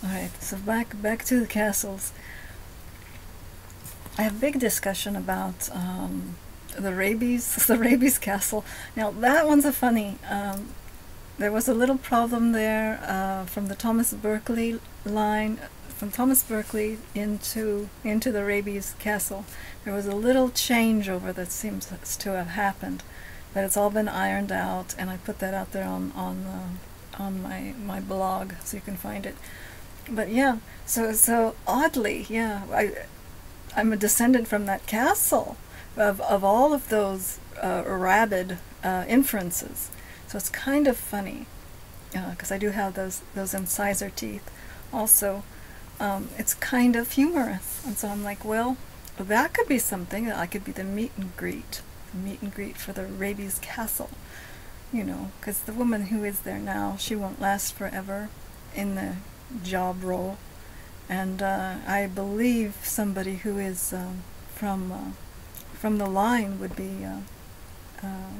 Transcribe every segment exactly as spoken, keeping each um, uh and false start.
Alright, so back back to the castles. I have a big discussion about um, the Raby's, the Raby's castle. Now that one's a funny. Um, there was a little problem there uh, from the Thomas Berkeley line, from Thomas Berkeley into into the Raby's castle. There was a little changeover that seems to have happened, but it's all been ironed out, and I put that out there on on uh, on my my blog, so you can find it. But yeah, so so oddly, yeah, I I'm a descendant from that castle of of all of those uh, rabid uh, inferences. So it's kind of funny because uh, I do have those those incisor teeth. Also, um, it's kind of humorous, and so I'm like, well, that could be something. I could be the meet and greet, the meet and greet for the Raby's castle, you know, because the woman who is there now, she won't last forever in the job role, and uh, I believe somebody who is um, from uh, from the line would be uh, uh,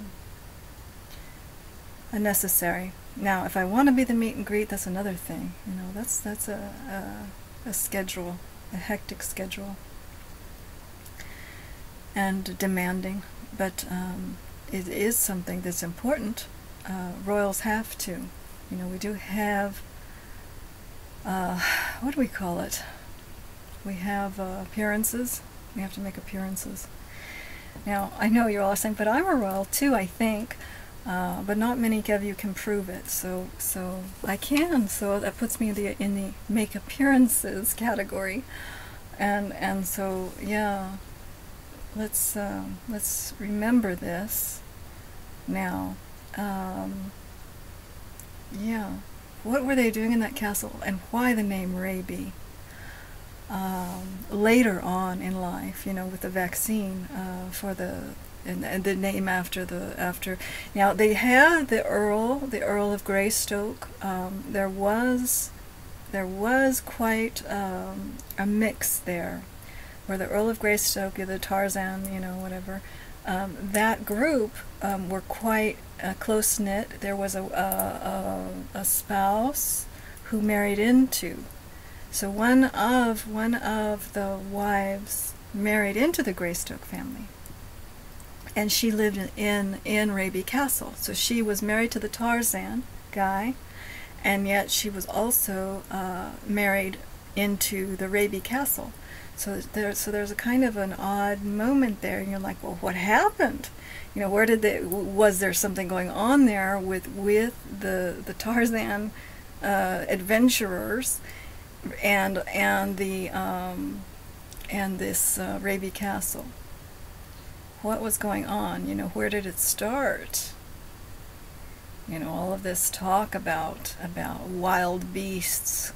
a necessary. Now, if I want to be the meet and greet, that's another thing. You know, that's that's a a, a schedule, a hectic schedule, and demanding. But um, it is something that's important. Uh, royals have to. You know, we do have. Uh, what do we call it? We have uh, appearances. We have to make appearances. Now, I know you're all saying, but I'm a royal too, I think. Uh, but not many of you can prove it. So, so I can. So that puts me in the in the make appearances category. And and so yeah, let's uh, let's remember this now. Um, yeah. What were they doing in that castle, and why the name Raby? Um, later on in life, you know, with the vaccine uh, for the and, and the name after the after. Now they had the Earl, the Earl of Greystoke. Um, there was there was quite um, a mix there, where the Earl of Greystoke, the Tarzan, you know, whatever. Um, that group um, were quite uh, close-knit. There was a, a, a, a spouse who married into. So one of, one of the wives married into the Greystoke family. And she lived in, in, in Raby Castle. So she was married to the Tarzan guy, and yet she was also uh, married into the Raby Castle. So there, so there's a kind of an odd moment there, and you're like, well, what happened? You know, where did they? Was there something going on there with with the the Tarzan uh, adventurers, and and the um, and this uh, Raby Castle? What was going on? You know, where did it start? You know, all of this talk about about wild beasts.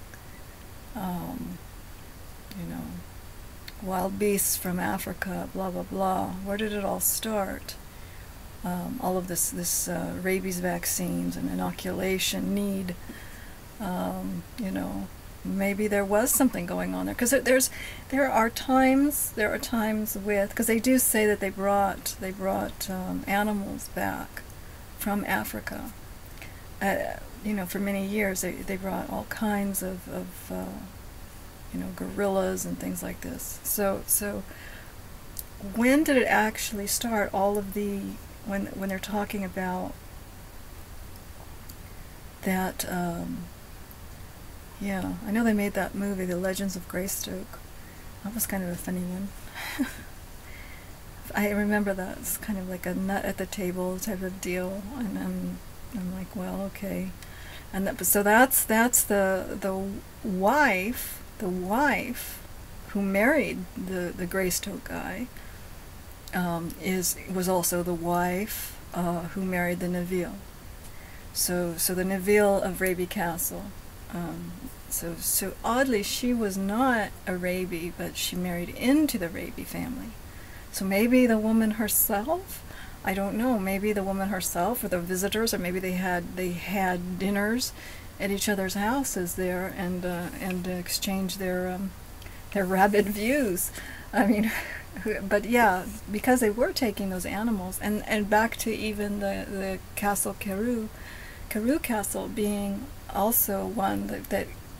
Um, you know. Wild beasts from Africa, blah blah blah. Where did it all start? Um, all of this, this uh, rabies vaccines and inoculation need. Um, you know, maybe there was something going on there, because there's, there are times, there are times with, because they do say that they brought, they brought um, animals back from Africa. Uh, you know, for many years they they brought all kinds of of uh, you know, gorillas and things like this. So, so when did it actually start? All of the when when they're talking about that, um, yeah, I know they made that movie, The Legends of Greystoke. That was kind of a funny one. I remember that. It's kind of like a nut at the table type of deal, and I'm I'm like, well, okay, and that, so that's that's the the wife. The wife who married the, the Greystoke guy um, is was also the wife uh, who married the Neville. So so the Neville of Raby Castle. Um, so so oddly, she was not a Raby, but she married into the Raby family. So maybe the woman herself, I don't know. Maybe the woman herself, or the visitors, or maybe they had they had dinners at each other's houses there, and uh, and uh, exchange their um, their rabid views. I mean, but yeah, because they were taking those animals, and and back to even the the Castle Carew, Carew Castle being also one that, that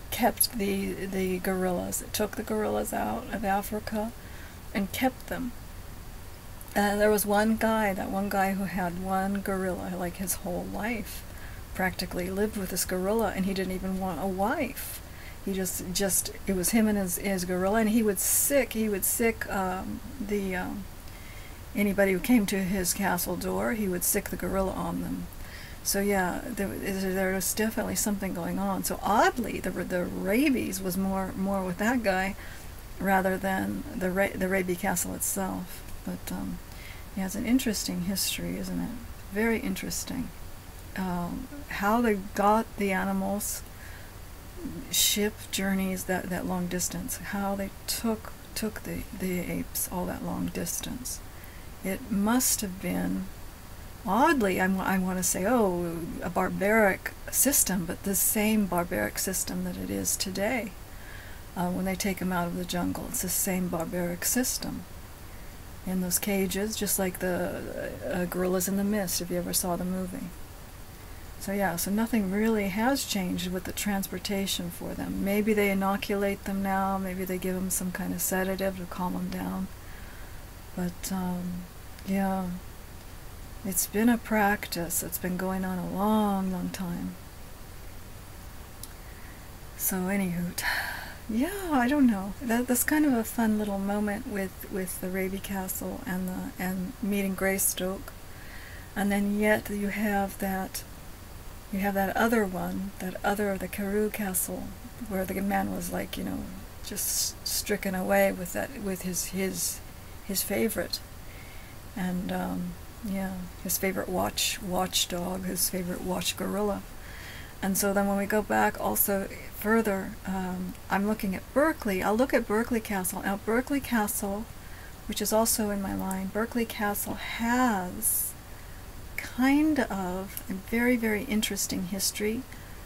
kept the the gorillas. It took the gorillas out of Africa and kept them. And there was one guy, that one guy who had one gorilla, like his whole life, practically lived with this gorilla, and he didn't even want a wife. He just, just it was him and his, his gorilla, and he would sick, he would sick um, the, um, anybody who came to his castle door, he would sick the gorilla on them. So yeah, there, there was definitely something going on. So oddly, the the rabies was more more with that guy rather than the Ra the Raby castle itself. But um, yeah, it's an interesting history, isn't it? Very interesting. Um, how they got the animals, ship journeys that that long distance. How they took took the the apes all that long distance. It must have been. Oddly, I, I want to say, oh, a barbaric system, but the same barbaric system that it is today. Uh, when they take them out of the jungle, it's the same barbaric system. In those cages, just like the uh, Gorillas in the Mist, if you ever saw the movie. So yeah, so nothing really has changed with the transportation for them. Maybe they inoculate them now, maybe they give them some kind of sedative to calm them down. But, um, yeah. It's been a practice. It's been going on a long, long time. So, anywho, yeah, I don't know. That, that's kind of a fun little moment with with the Raby Castle and the and meeting Greystoke, and then yet you have that you have that other one, that other the Carew Castle, where the man was like, you know, just stricken away with that with his his his favorite, and. Um, Yeah, his favorite watch watchdog, his favorite watch gorilla. And so then when we go back also further, um, I'm looking at Berkeley. I'll look at Berkeley Castle. Now Berkeley Castle, which is also in my line, Berkeley Castle has kind of a very, very interesting history,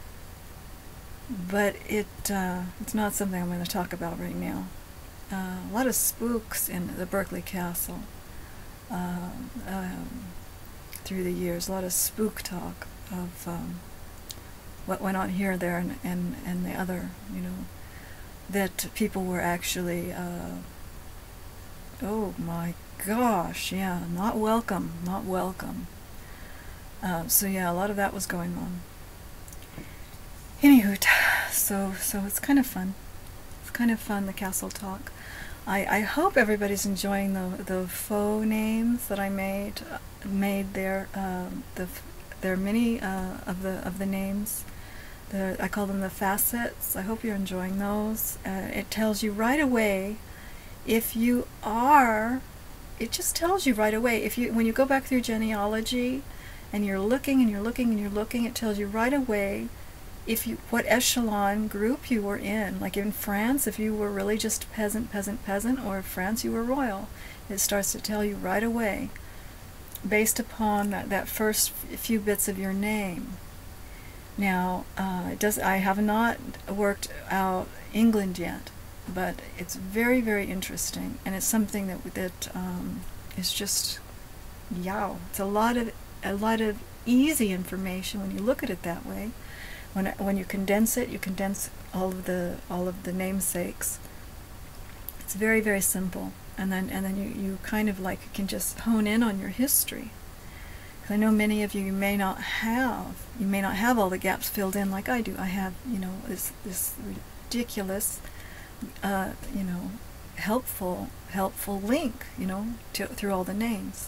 but it uh, it's not something I'm going to talk about right now. Uh, a lot of spooks in the Berkeley Castle. Uh, um, through the years, a lot of spook talk of um, what went on here, there, and, and, and the other, you know, that people were actually, uh, oh my gosh, yeah, not welcome, not welcome. Uh, so yeah, a lot of that was going on. Anywho, so, so it's kind of fun. It's kind of fun, the castle talk. I, I hope everybody's enjoying the the faux names that I made uh, made there. Um, the there are many uh, of the of the names. The, I call them the facets. I hope you're enjoying those. Uh, it tells you right away if you are. It just tells you right away if you when you go back through genealogy, and you're looking and you're looking and you're looking. It tells you right away if you what echelon group you were in. Like in France, if you were really just peasant, peasant, peasant, or in France you were royal. It starts to tell you right away, based upon that, that first few bits of your name. Now, uh, it does. I have not worked out England yet, but it's very, very interesting, and it's something that that um, is just, yow. It's a lot of a lot of easy information when you look at it that way. When when you condense it, you condense all of the all of the namesakes. It's very, very simple, and then and then you you kind of like can just hone in on your history. I know many of you, you may not have you may not have all the gaps filled in like I do. I have, you know, this this ridiculous, uh, you know, helpful helpful link, you know, to, through all the names.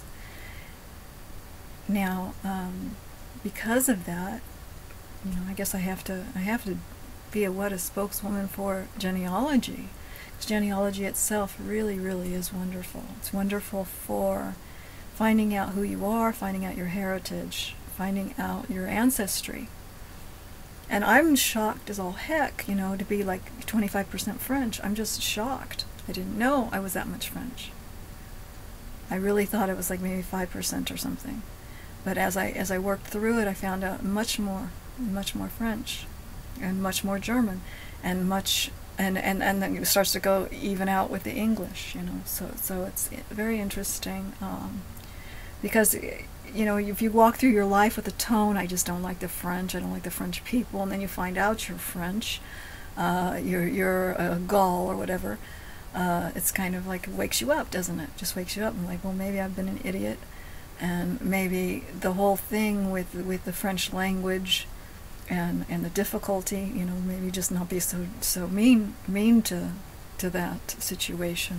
Now, um, because of that. You know, I guess I have to. I have to be a what a spokeswoman for genealogy, because genealogy itself really, really is wonderful. It's wonderful for finding out who you are, finding out your heritage, finding out your ancestry. And I'm shocked as all heck, you know, to be like twenty-five percent French. I'm just shocked. I didn't know I was that much French. I really thought it was like maybe five percent or something. But as I as I worked through it, I found out much more. much more French and much more German and much and, and, and then it starts to go even out with the English, you know, so so it's very interesting, um, because, you know, if you walk through your life with a tone, I just don't like the French, I don't like the French people, and then you find out you're French, uh, you're, you're a gull or whatever. Uh, it's kind of like it wakes you up, doesn't it? Just wakes you up and like, well, maybe I've been an idiot, and maybe the whole thing with with the French language and and the difficulty, you know, maybe just not be so so mean mean to to that situation.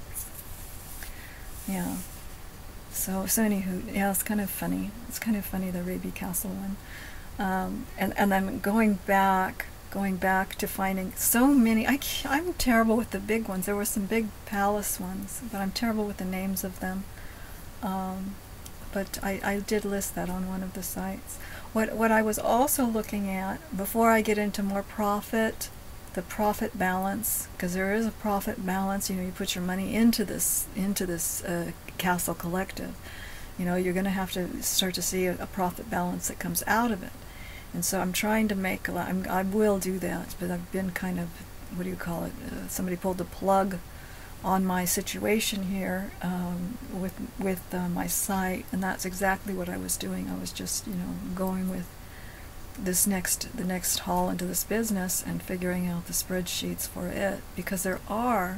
Yeah. So so anywho, yeah, it's kind of funny. It's kind of funny, the Raby Castle one, um, and and then going back. Going back to finding so many. I, I'm terrible with the big ones. There were some big palace ones, but I'm terrible with the names of them. Um, but I, I did list that on one of the sites. What, what I was also looking at, before I get into more profit, the profit balance, because there is a profit balance. You know, you put your money into this, into this uh, castle collective. You know, you're going to have to start to see a, a profit balance that comes out of it. And so I'm trying to make, I'm, I will do that, but I've been kind of, what do you call it, uh, somebody pulled the plug on my situation here um, with, with uh, my site, and that's exactly what I was doing. I was just, you know, going with this next, the next haul into this business and figuring out the spreadsheets for it, because there are,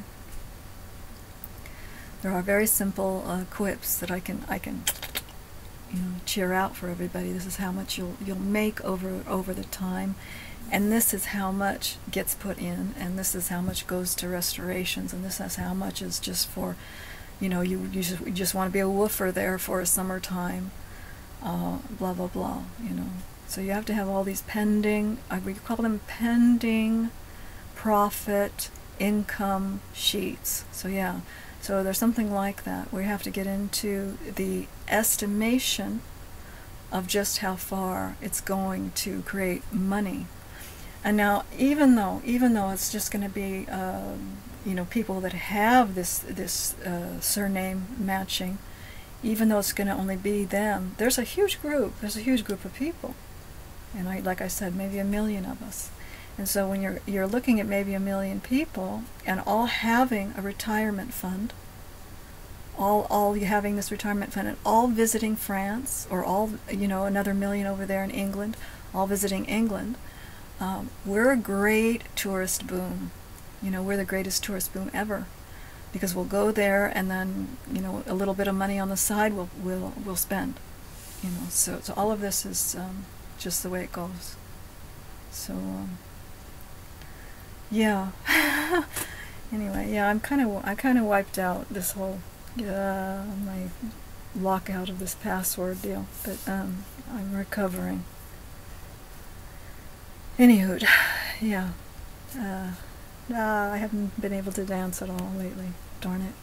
there are very simple uh, quips that I can, I can, you know, cheer out for everybody. This is how much you'll you'll make over over the time, and this is how much gets put in, and this is how much goes to restorations, and this is how much is just for, you know, you you just, you just want to be a woofer there for a summertime, uh, blah blah blah. You know, so you have to have all these pending. Uh, we call them pending profit income sheets. So yeah. So there's something like that. We have to get into the estimation of just how far it's going to create money. And now, even though, even though it's just going to be, uh, you know, people that have this this uh, surname matching, even though it's going to only be them, there's a huge group. There's a huge group of people, and I, like I said, maybe a million of us. And so when you're you're looking at maybe a million people and all having a retirement fund, all all you having this retirement fund, and all visiting France, or all, you know, another million over there in England, all visiting England, um, we're a great tourist boom. You know, we're the greatest tourist boom ever, because we'll go there and then, you know, a little bit of money on the side we'll we'll we'll spend. You know, so so all of this is um, just the way it goes. So. Um, Yeah. Anyway, yeah, I'm kind of I kind of wiped out this whole uh, my lockout of this password deal, but um, I'm recovering. Anywho, yeah, uh, uh, I haven't been able to dance at all lately. Darn it.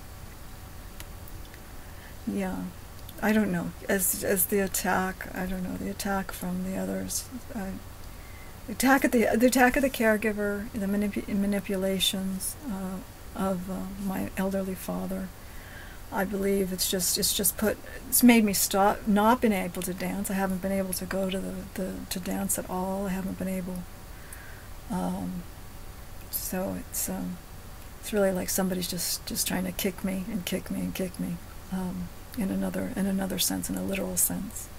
Yeah, I don't know. As as the attack, I don't know the attack from the others. I, The attack at the the attack of the caregiver, the manip manipulations uh, of uh, my elderly father. I believe it's just it's just put it's made me stop not been able to dance. I haven't been able to go to the, the to dance at all. I haven't been able. Um, so it's um, it's really like somebody's just just trying to kick me and kick me and kick me um, in another in another sense, in a literal sense.